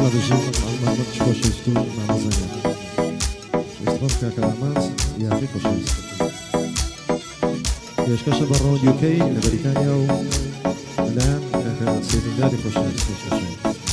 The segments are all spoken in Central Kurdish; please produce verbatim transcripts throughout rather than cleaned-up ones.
ماشاءالله بجيب ما ما تشوفش يستوي مع مزايا يستوي كلامات يا أخي خوش ياش كشف برا يو كي أمريكانيا والآن كان سينغالي خوش خوش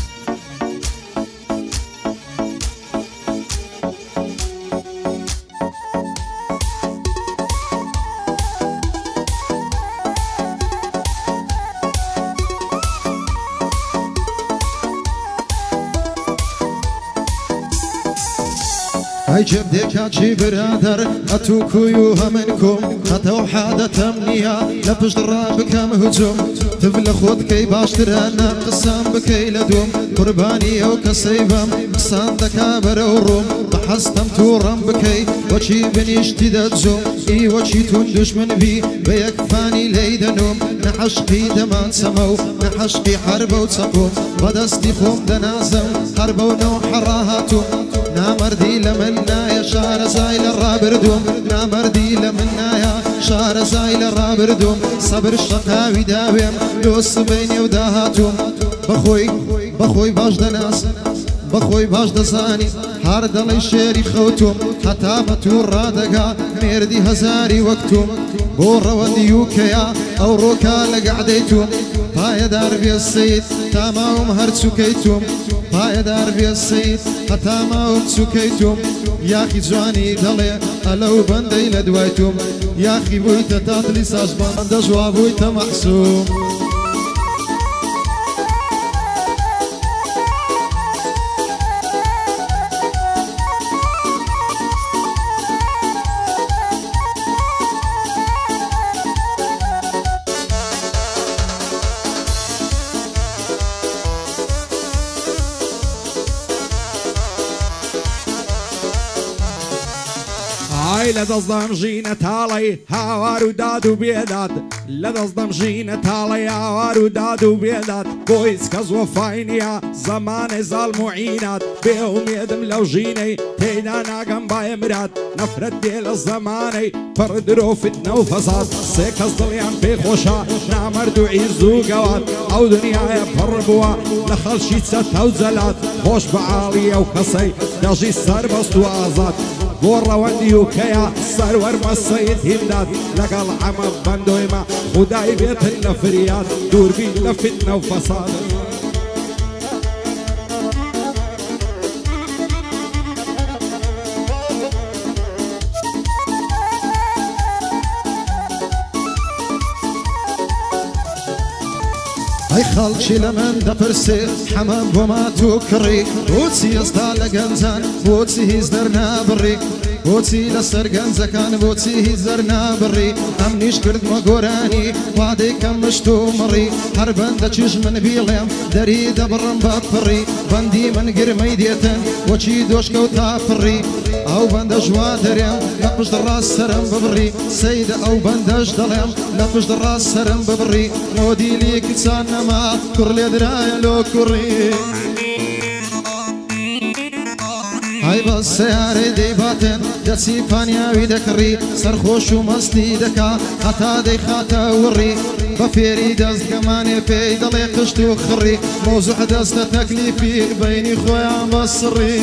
هاي جبدك هاتشي برادر أتوكويوها منكم خطو حادة تمنية لبش درابك مهجوم تبل خود كي باشترانا قسام بكي لدوم قرباني أو كسيبم قسان دكابر وروم بحستم تورم بكي وشي بنيشتي دتزوم إي وشي تندش من بي بيكفاني ليدنوم نحشقي دمان سمو نحشقي حرب وتسقوم بدستي خوم دنازم حرب ونو حراهاتوم نامردي لمنا يا شار زايل الرابردوم نامردي لمنا يا شار زايل الرابردوم صبر الشقاوي داوم لوس بيني وداهاتوم بخوي بخوي باش دناس بخوي باش دزاني هارد الله شيري خوتوم حتى متور رادقا ميردي هزاري وقتوم بورا وديوكيا او روكا لقعديتوم بايا داربي السيد تاماهم هرتسوكيتوم بايا داربي السيد حتى ما هم سكيتم يا أخي جواني دلي ألو بندي لدويتم يا أخي بويتا تاتلي ساج بند جوا بويتا محسوم لدزدم جينة تالي هاوارو دادو بيداد لدزدم جينة تالي هاوارو دادو بيداد بويس كزو فاينيا زمان زال معينات بيهم يدم لو جيني تينا ناقم باي مراد نفرد ديل الزماني فردرو فتنة وفساد سيكز ضليان بيخوشا نامردو عيزو قوات او دنيا يفربوا لخلشي ستة وزلات خوش بعالية وكسي داجي سربست وازات بورا وديو كيا سرور مسيد هندات لقل عمى بندويما خداي بيت النفريات دور بي لفتنا وفساد هاي خالشي لمن دبرسي حمام بوما توكري بوتسي يصدع لقنزان بوتسي هزدرنا بري بوتسي لسر قنزكان بوتسي هزدرنا بري امنيش كرد مقوراني وعدي كمشتو مري حربان دا تشيش من بيليم داري دبرن بابري بندي من قرمي ديتن وشي دوش كوتا فري او بندش وادريم لقش دراس سرم ببري سيد او بندش دليم لقش دراس سرم ببري مودي ليك تسانا ما كرلي درايا لو كري هاي بس سياري دي باتن دسي فانيا ويدكري سرخوش ومستي دكا حتى دي خاتا وري بفيري دز كماني في دلي قشت وخري موزع دز تكليفي بيني خويا مصري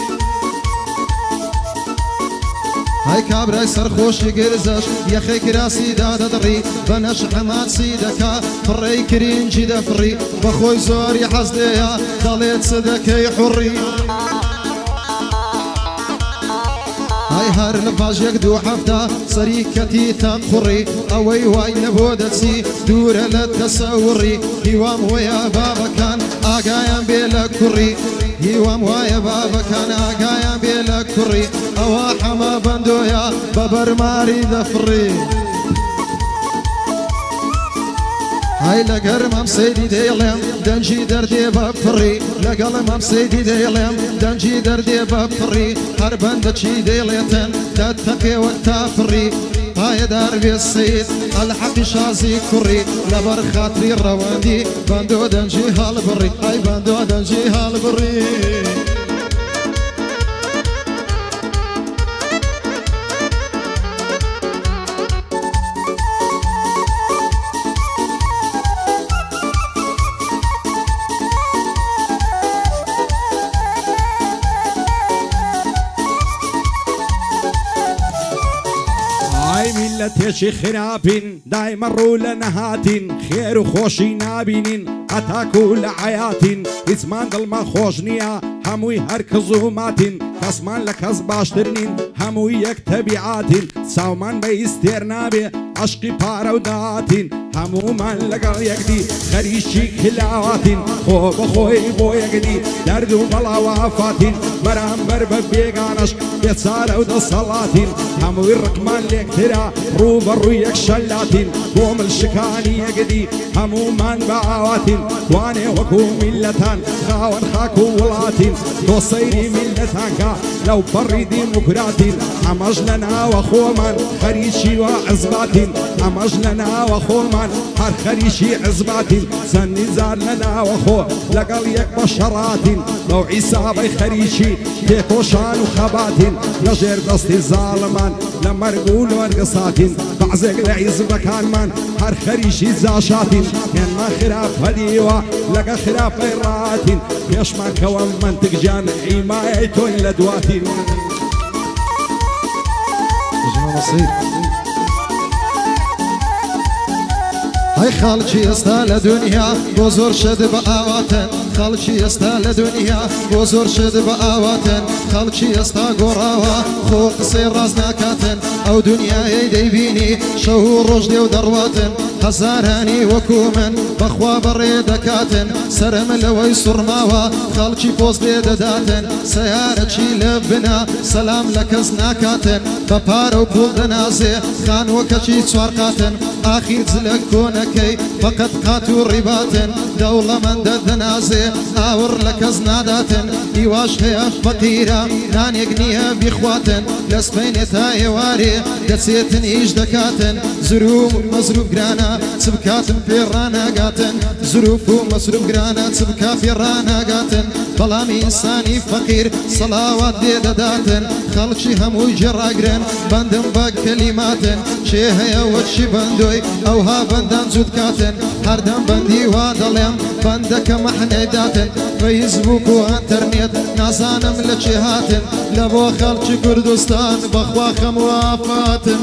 هاي كابراي سرخوشي قرزش يا خي كراسي دادا دري بنش حماد سيدكا فري كرين جدا فري بخوي زوري حزديا ضليت صدكي حري هاي هار لفاج يقدو حفتا سريكتي تقري اوي واي نبودتي دور للتصوري هيوام ويا بابا كان اقايا بلا كري هيوام ويا بابا كان اقايا بلا كري اواحا ما بندويا ببر ماري دفري هاي لقر مام سيدي ديلم دنجي دردي بفري لقل مام سيدي ديلم دنجي دردي بفري حربان دتشي ديليتن دتقي والتافري هاي داربي السيد الحق شازي كري لبر خاطري الرواندي باندو دنجي هالبري هاي باندو دنجي هالبري میلەتێکی خراپین دایمە ڕوو لە نەهاتین خێر و خۆشی نابینین ئەتاک و لە عەیاتین هیچمان دڵمان خۆش نییە هەمووی هەر کەس و ماتین کەسمان لە کەس باشتر نین هەمووی یەک تەبیعاتین چاومان بە ئیستێر نابێ عەشقی پارە و داهاتین هەموومان لەگەڵ یەکدی خەریکی کلاواتین خۆ بەخۆی بۆ یەکدی دەرد و بەڵاو ئافاتین بەرامبەر بە بێگانەش بێچارە و دەسەڵاتین هەمووی ڕقمان لێکترا ڕوو بە ڕووی یەک شەلاتین بۆ ملشکانی یەکدی هەموومان بە ئاواتین توانێ وەکو میلەتان خاوەن خاک و وڵاتین تۆ سەیری میلەتانکە لەو پەڕی دیموکراتین ئەمەش لە ناوە خۆمان خەریکی وە عزباتین ئەمەش لە ناوە خۆمان هەر خەریکی عزباتین چەندی جار لە ناوە خۆ لەگەڵ یەک بەشەڕاتین بەو عیسابەی خەریکی تێکۆشان و خەباتین لەژێر دەستی زاڵمان لە مەرگ و لۆرگەساتین بەعزێک لە عیزبەکانمان هەر خەریکی جاشاتین هێنمان خراپ هەدیوە لەگە خراپەی ڕاتین پێشمان کەوە منتگجان حیمایەی تۆی لە دواتین هاي خالشي استا لدنيا بوزور شد بآواتن خالشي استا لدنيا بوزور شد بآواتن خالشي استا قراوا خو قصير رازنا كاتن او دنيا يدي بيني شهور رجدي ودرواتن خزاراني وكومن بخوا بريد كاتن سرم لوي سرماوا خالشي بوز بيد داتن سيارة شي لبنا سلام لك كاتن ببارو بول دنازي خان وكشي سوارقاتن آخر زلك كونكي فقط قاتو رباتن دولة من ددنازي آور لك زناداتن إيواش هيا فقيرة نان يقنيها بإخواتن لسبين تايواري دسيتن إيش دكاتن زروف مصروف قرانا سبكاتن في رانا قاتن زروف مصروف قرانا سبكا في رانا قاتن بلامي إنساني فقير صلاوات دي داتن خلشي همو جراقرن بندن بكلماتن شي هيا وشي بندوي او ها بندان زود كاتن هردم بندي وادلم بندك محنيداتن فيسبوك وانترنت نازانم لجهاتن لبو خلشي كردستان بخوا خموافاتن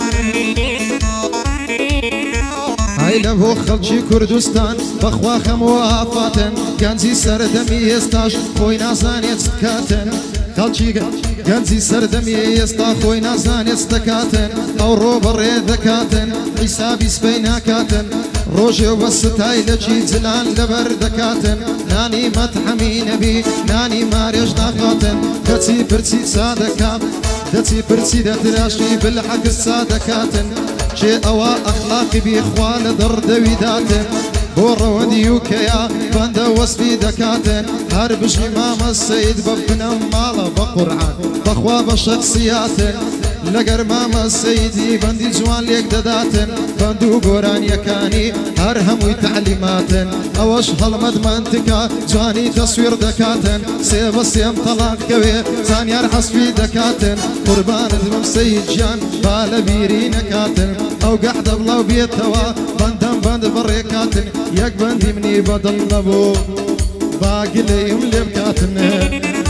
هاي لبو خلشي كردستان بخوا خموافاتن كانزي سردمي يستاش خوي نازانيت ستكاتن خلشي كانزي سردمي يستا خوي نازانيت ستكاتن او روبر ذكاتن حسابي سبينا كاتن روجي وستاي لجي زلان لبر دكاتن ناني متحمي نبي ناني ماريش ناقاتن دتي برسي صادكا دتي برسي دتراشي بالحق الصادكاتن شي اوا اخلاقي بإخوان دردوي داتن بورا وديوكيا باندا وصفي دكاتن هربش امام السيد ببنا مالا بقرعان بخوا بشخصياتن لقر ماما السيدي بندي جوان ليك دداتن بندو قران يكاني هرهموي تعليماتن اوش هالمد منتكا جواني تصوير دكاتن سيب السيم طلاق كوي زاني ارحس في دكاتن قربان دمم سيد جان بالا بيري نكاتن او قحد بلاو بيتوا بندم بند بريكاتن يك بندي مني بدل نبو باقي ليهم لبكاتن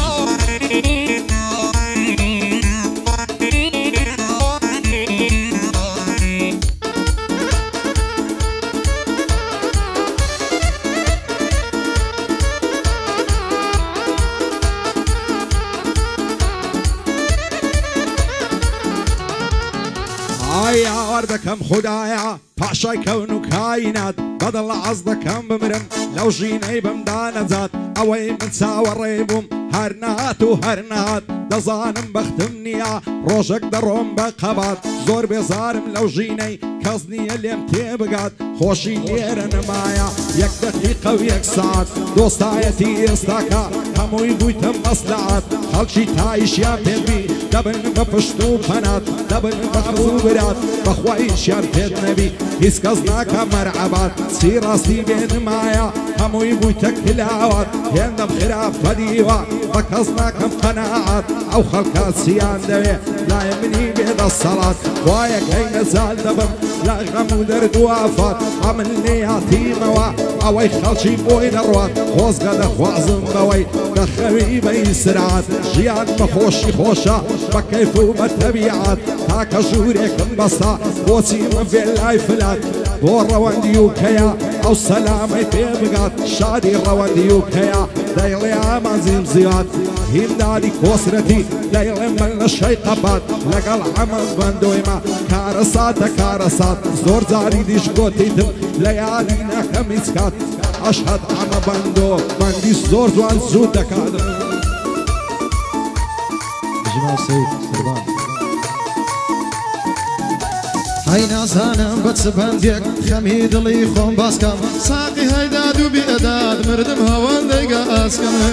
يا وردكم خدايا پاشای کەون و کاینات بەدڵ عەز دەکەم بمرم لەو ژینەی بەمدا نەجات ئەوەی من چاوەڕێ بووم هەر نهات و هەر نهات دەزانم بەختم نییە ڕۆژێک دەڕۆم بە قەبات زۆر بێزارم لەو ژینەی کەس نییە لێم تێبگات خۆشی لێرە نەمایە یەک دەقیقە و یەک ساعت دۆستایەتی ئێستاکە هەمووی بوویتە مەسلحات خەڵکی تایشیان پێبی دەبن بە پشت و پەنات دەبن بە خوبرات بەخوایشیان پێت نەبی هیچ کەس ناکە مەرعەبات چی ڕاستی بێ نمایە هەمووی بوویتە کلاوات هێندەم خراپ بەدیوە بەکەس ناکەم قەناعات ئەو خەڵکات چیان دەوێ لای منی بێدە سەڵات وایەکەی نەزال دەبم لە غەم و دەرد و ئافات ئەمن نێهاتیمەوە ئەوەی خەڵکی بۆی دەڕوات خۆزگە دەخوازم بەوەی دەخەوی بەی سرعات ژیان بە خۆشی خۆشە بە کەیف و بە تەبیعات تاکە ژوورێکم بەسا بۆچی من بێ لای فلات بۆ ڕەوەندی و کەیە ئەو سەلامەی پێ بگات شادی ڕەوەندی و کەیە دەیڵێ ئامانزیم زیاد هینداری کۆسرەتی دەیڵێ من لە شەی قەبات لەگەڵ ئەمە بەندۆیمە کارە ساتە کارە سات زۆر جاری دیش گۆتیتم لە یادی نەکەم هیچ کات ئەشهەد ئەمە بەندۆ بەندی زۆر جوان زوو دەکات جناب سید قربان هەی نازانم بە چ بەندێک خەمی دڵی خۆم باسکەم ساقی هەیداد و بێداد مردم هەوەندەی گەئاسکەمە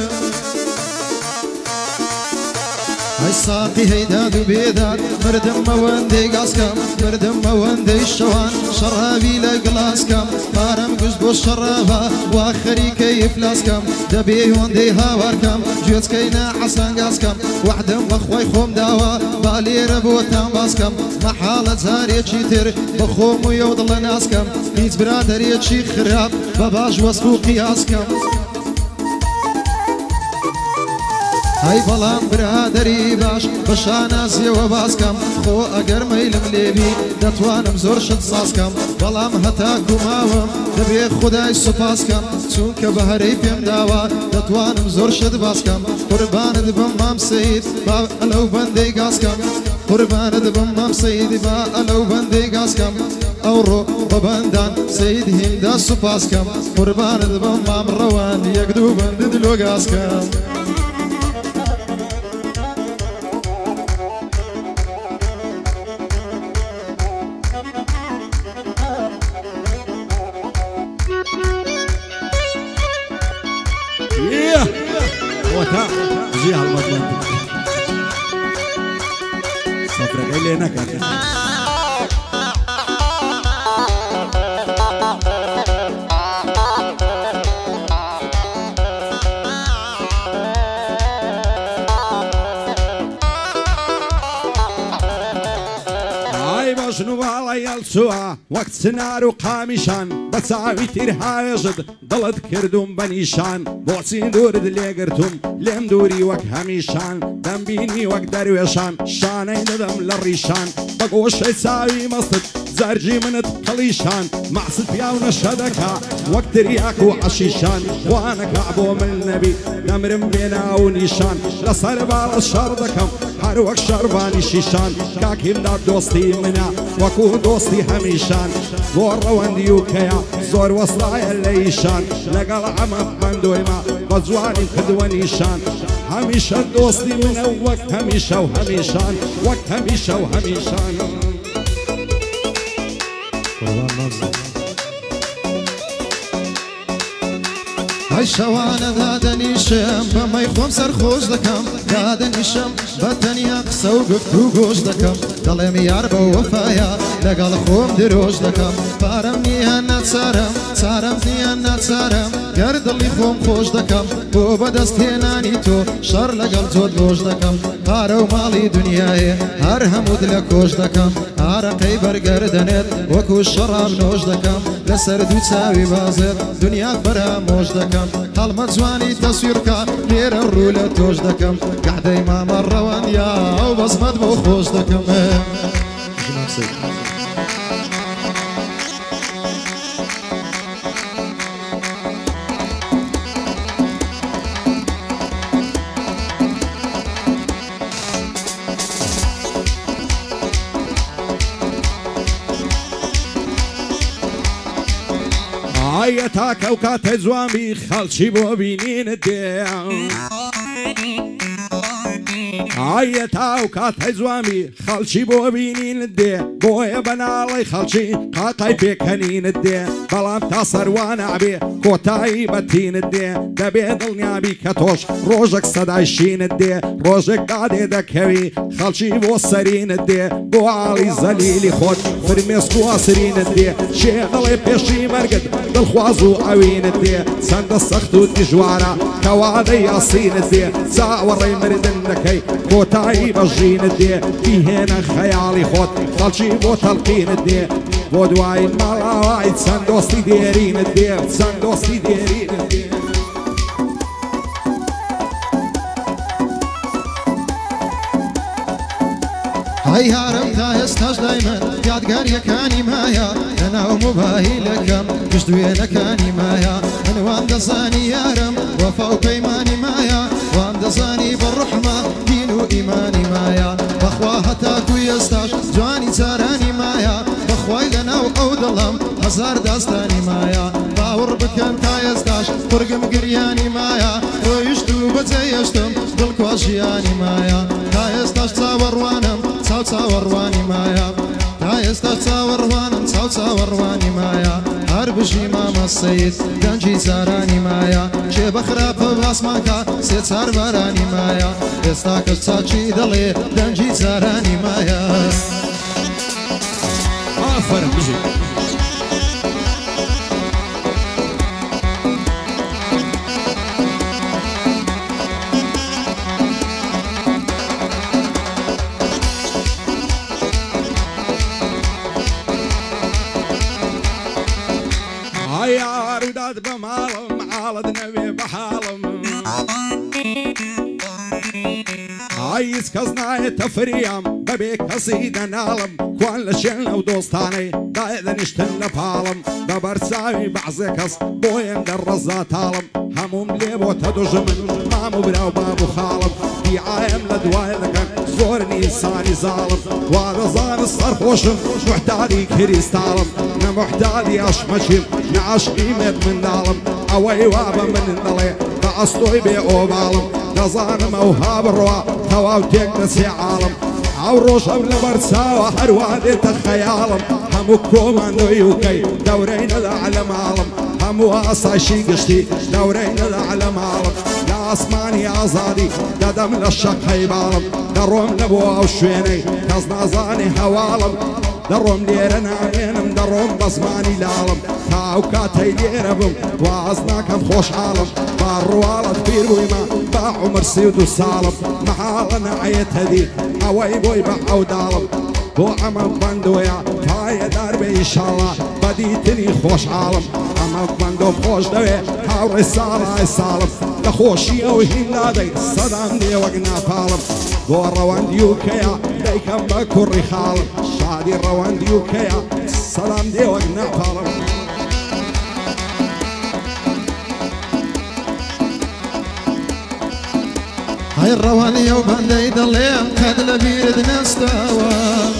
هەی ساقی هەیداد و بێداد مردم ئەوەندەی گاسکەم مردم ئەوەندەی شەوان شەڕاوی لە گڵاسکەم پارەم گشت بۆ شەڕاوە وا خەریکەی ئیفلاسکەم دەبێ هۆندەی هاوارکەم گوێچکەی نەحەسەنگاسکەم وەحدم بەخوای خۆم داوە با لێرە بۆتان باسکەم مەحاڵە جارێکی تر بە خۆم و یەو دڵە ناسکەم هیچ برادەرێکی خراپ بە باش وەسف و قیاسکەم هەی بەڵام برادەری باش بە شانازیەوە باسکەم خۆ ئەگەر مەیلم لێبی دەتوانم زۆر شت ساسکەم بەڵام هەتاکو ماوەم دەبێ خودای سوپاسکەم چونکە بە هەرەی پێم داوە دەتوانم زۆر شت باسکەم قوربانت بم مام سەید با ئەلەو بەندەی گاسکەم قوربانت بم مام سەیدی با ئەلەو بەندەی گاسکەم ئەوڕۆ بە بەندان سەید هیندا سوپاسکەم قوربانت بم مام ڕەوان یەک دوو بەندت لۆ گاسکەم وتا جي هالمطلب صفرك اللي نكت شنو باڵی هەڵچووە وەک چنار و قامیشان بە چاوی تیر هاوێژت دڵت کردوم بە نیشان بۆچی دوورت لێگرتوم لێم دووری وەک هەمیشان دەمبینی وەک دەروێشان شانەی دەدەم لە ڕیشان بە گۆشەی چاوی مەستت زەرجی منت قەڵیشان مەعست پیاو نەشە دەکا وەک تریاک و عەشیشان وانەکا بۆ من نەبی نەمرم بێنا و نیشان لەسەر باڵە شەڕ دەکەم هەر وەک شەربانی شیشان کاکیمدا دۆستی منە وەکو دۆستی هەمیشان بۆ ڕەوەندی و کەیە زۆر وەسڵایە لە ئیشان لەگەڵ ئەمە بەندۆیمە بە جوانی کردووە نیشان هەمیشە دۆستی منە وەک هەمیشە و هەمیشان وەک هەمیشە و هەمیشان قربان نازم هەی شەوانە دادەنیشم بەمەی خۆم سەرخۆش دەکەم دادەنیشم بە تەنیا قسە و گفت و گۆش دەکەم دەڵێم یار بە وەفایە لەگەڵ خۆم درۆژ دەکەم پارەم نییە ناچارم چارەم نییە ناچارم گەر دڵی خۆم خۆش دەکەم بۆ بەدەستهێنانی تۆ شەڕ لەگەڵ جۆت گۆش دەکەم پارە و ماڵی دنیایێ هەر هەمووت لە کۆش دەکەم ئارەقەی بەرگەردەنێت وەکو شەڕام نۆش دەکەم لەسەر دوو چاوی بازێت دنیا فەرامۆش دەکەم هەڵمە جوانی تەسویرکە لێرە ڕوو لە تۆش دەکەم کەعدەی مامە ڕەوەندیا ئەو بەزمەت بۆ خۆش دەکەم جناب سید ئایا تاکە و کاتە جوانی خەڵکی بۆ بینینت دێ ئایە تاو کاتای جوامی خەڵکی بۆ بینینت دێ بۆیە بەناڵی خەڵکی قاقای پێکەنینت دێ بەڵام تا سەروان نابێ کۆتایی بەتینت دێ دەبێ دڵنیابی کە تۆش ڕۆژێک سەدای شینت دێ ڕۆژێک دادێ دەکەوی خەڵکی بۆ سەرینت دێ بۆ ئاڵی زەلیلی خۆت فرمێسک و ئاسرینت دێ شێ دڵێ پێشی مەرگت دڵخواز و ئەوینت دێ چەندە سەخت و دیژوارە کەوادەی ئاسینت دێ چاوەڕێی مردن دەکەی کۆتایی بەژینت دێ بیهێنە خەیاڵی خۆت خەڵکی بۆ تەڵقینت دێ بۆ دوای ماڵاوای چەند دۆستی دێرینت دێ چەند دۆستی دێرینت دێ هەی هارم تا ئێستاش لای من یادگاریەکانی مایە لەناو مۆبایلەکەم گشت وێنەکانی مایە من وام دەزانی یارم وەفا و پەیمانی مایە وام دەزانی بەڕوحمە دین و ئیمانی مایە بەخوا هەتاکو ئێستاش جوانی جارانی مایە بەخوای لەناو ئەو دڵم هەزار داستانی مایە باوەڕ بکەن تا ئێستاش قورگم گریانی مایە ڕۆیشت و بەجێهێشتم دڵخوازیانی مایە تا ئێستاش چاوەڕوانم چاو چاوەڕوانی مایە تا ئێستا چاوەڕوانم چاو چاوەڕوانی مایە هەر بژی مامە سەید دەنجی جارانی مایە کێ بە خراپە باسماکە سێ چار بارانی مایە ئێستا کەس چاچی دەڵێ دەنجی جارانی مایە ئافەرم بژی یاروداد بە ماڵم حاڵت نەوێ بە حاڵم ئای هیچ کەس نایەتە فریام بەبێ کەسی دەناڵم کوان لە شێن ئەو دۆستانەی دایدەنیشتن لە پاڵم بە بەرچاوی بەعزێ کەس بۆیان دەڕەزا تاڵم هەموم لێ بۆتە دوژمن مام و براو باب و خاڵم دیعایم لە دوای دەکەن زۆر نیسانی زاڵم وا دەزانە سەرخۆشم محتاجی کریستاڵم نە محتاجی عەشمەچیم نە عەشقی مێت منداڵم ئەوەی وا بە من دەڵێ بە ئەستۆی بێ ئۆباڵم دەزانم ئەو هابڕوا تەواو تێک دەچێ عاڵم ئەو ڕۆژەم لە بەرچاوە هەروە دێتە خەیاڵم هەموو کۆماندۆی وکەی دەورەی نەدا لە ماڵم هەموو ئاسایشی گشتی دەورەی نەدا لە ماڵم لە ئاسمانی ئازادی دەدەم لە شەقەی باڵم دەڕۆم لە بۆ ئەو شوێنەی کەس نازانی هەواڵم دەڕۆم لێرە نامێنم دەڕۆم بە زمانی لاڵم تا ئەو کاتەی لێرە بم واز ناکەم خۆشحاڵم با ڕواڵەت پیر بوویمە با عومر سی و دوو ساڵم مەحاڵە نەعەیەتە دی ئەوەی بۆی بە ئەو داڵم بۆ ئەمە بەندۆیە پایەدار بێ ئیشاڵڵا بەدیتنی خۆشحاڵم ئەمە بەندۆ خۆش دەوێ هاوڕێ ساڵای ساڵم لە خۆشی ئەو هیندادەی سەدام دێ وەک ناپاڵم بۆ ڕەوەندی و کەیە دەیکەم بە کوڕی خاڵم شادی ڕەوەندی و کەیە سەدام دێ وەک ناپاڵم هەی ڕەوانیە و بەندەی دەڵێم قەت لە بیرت نەستەوە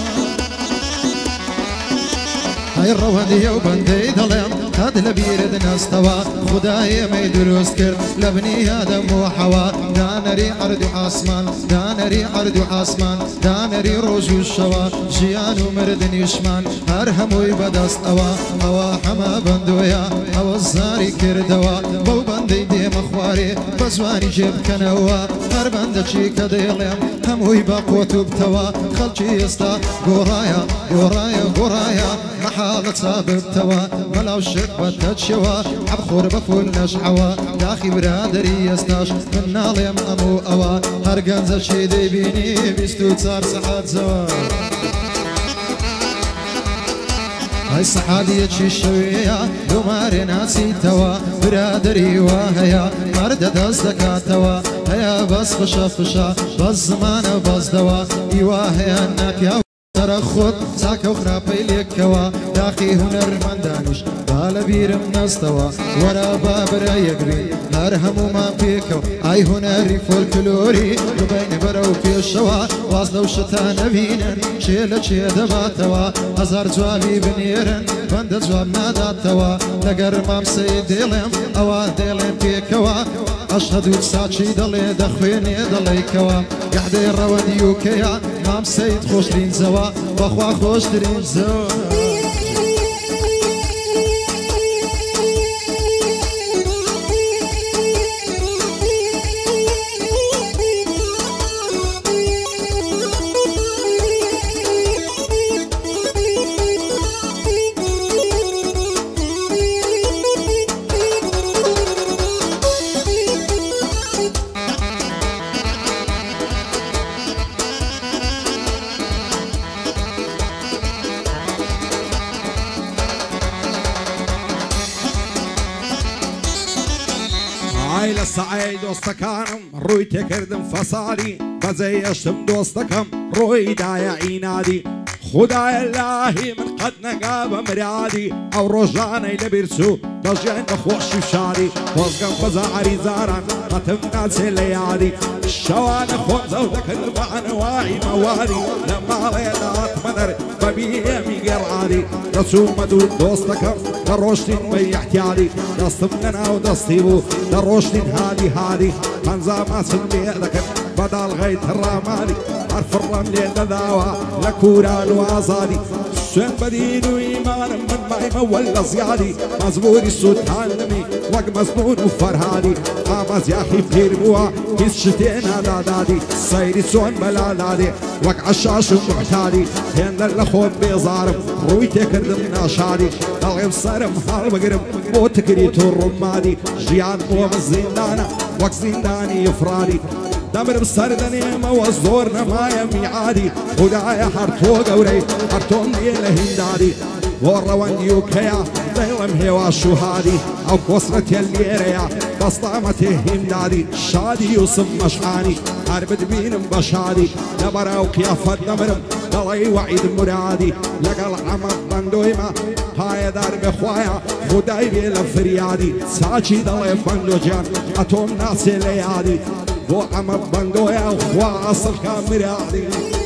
هەی ڕەوانیە و بەندەی دەڵێم قەت لە بیرت نەستەوە خودای ئێمەی دروست کرد لە بنی ئادەم و حەوا دانەری عەرد و ئاسمان دانەری عەرد و ئاسمان دانەری ڕۆژ و شەوە ژیان و مردنیشمان هەر هەمووی بەدەست ئەوە ئەوە هەمە بەندۆیە ئەوە زاری کردەوە بەو بەندەی دێمە خوارێ بە جوانی جێبکەنەوە هەر بەندەچی کە دەیڵێم هەمووی بە قۆت و بتەوە خەڵکی ئێستا گۆڕایە گۆڕایە گۆڕایە مەحاڵە چابتەوە بەلاو شت بەتە چێوە عەبخۆر بەفول نەشعەوە داخی برادەری ئێستاش من ناڵێم ئەموو ئەوە هەر گەنجەشی دەیبینی بیست و چار سەعات زەوە هەی سەحادیەکی شەوەیە دومارێ ناچیتەوە برادەری وا هەیە مەردە دەست دەکاتەوە هەیە بەس فشە فشە بەس زمانە بەزدەوە ئیوا هەیە ناپیا سەرە خۆت چاکە و خراپەی لێکەوە داخی هونەرمەندانیش با لە بیرم نەستەوە وەرە بابرە یەکبین هەر هەموومان پێکەوە ئای هونەری فۆلکلۆری ببینە بەرەو پێشەوە واز لەو شتە نەبینن چێ لە چێ دەباتەوە هەزار جوابی بنێرن بەندە جواب ناداتەوە لەگەر مامسەی دێڵێم ئەوە دێڵێن پێکەوە أشهد ساچی دڵێ دەخوێنێ دڵێکەوە گەحدەی ڕەوەندیوکەیە مام سەید خۆشترین زەوە بەخوا خۆشترین زەوە لە سعی دۆستەکانم ڕووی تێکردم فەسادی بەجێهێشتم دۆستەکەم ڕۆی دایە ئینادی خدایە لاهی من قەت نەگا بە مرادی ئەو ڕۆژانەی لەبیر چوو دەژیان بە خۆشی و شادی خۆزگەم بەزاری زاران قەتم ناچێ لە یادی شەوانە خۆم زەو دەکرد بەعنەوای مەوادی لە ماڵێدا هاتمەدەر بەبیێمی گێڕادی دەچوومە دوور دۆستەکەم دەڕۆشتین بە یەحتیادی دەستم لەناو دەستی بوو دەڕۆشتین هادی هادی هەنجاماچم لێ دەکرد بەداڵغەی تڕامانی هەر فڕەم لێ دەداوە لە کوران و ئازادی سوێن بەدین و ئیمانم من مایمە وەلە زیادی مەزبوری سووتانمی وەک مەزمون و فەرهادی ئامەزیاخی پیر بووە هیچ شتێ نادادادی سەیری چۆن بەلادادێ وەک عەشاش و معتادی هێندە لە خۆم بێزارم ڕووی تێکردم ناشادی دەڵێم سەرم هەڵبگرم بۆ تکریت و ڕوومادی ژیان بۆم زیندانە وەک زیندانی ئفرادی دەمرم سەردەنێمەوە زۆر نەمایە میعادی خودایە هەر تۆ گەورەی هەر تۆم دێ لە هیندادی بۆ ڕەوەندی و کەیە دەیڵم هێوا شوهادی ئەو کۆسرەتێ لێرەیە دەستامەتێ هیندادی شادی و سم مەشعانی هەر بدبینم بە شادی لەبەراو قیافەت دەمرم دەڵی وعید مرادی لەگەڵ ئەمە بەندۆیمە پایەدار بخوایە خودای بێ لە فریادی چاچی دەڵێ بەندۆجیان ئەتۆم ناچێ لە یادی بۆ ئەمە بەندۆیە خوا ئەسڵ کا مرادی